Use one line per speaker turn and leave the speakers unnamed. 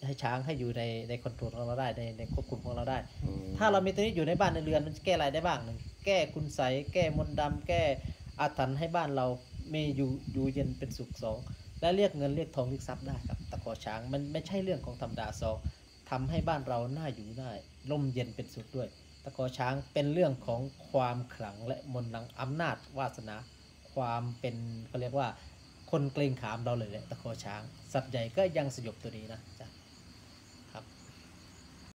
ให้ช้างให้อยู่ในคอนโทรลของเราได้ในควบคุมของเราได้
อืม
ถ้าเรามีตัวนี้อยู่ในบ้านในเรือนมันจะแก้อะไรได้บ้างหนึ่งแก้คุณไสยแก้มนต์ดำแก้อาถรรพ์ให้บ้านเรามีอยู่เย็นเป็นสุขสองและเรียกเงินเรียกทองเรียกทรัพย์ได้ครับตะขอช้างมันไม่ใช่เรื่องของธรรมดาสองทำให้บ้านเราน่าอยู่ได้ร่มเย็นเป็นสุขด้วยตะขอช้างเป็นเรื่องของความขลังและมนต์อำนาจวาสนาความเป็นเขาเรียกว่าคนเกรงขามเราเลยแหละตะขอช้างสัตว์ใหญ่ก็ยังสยบตัวนี้นะจ้ะ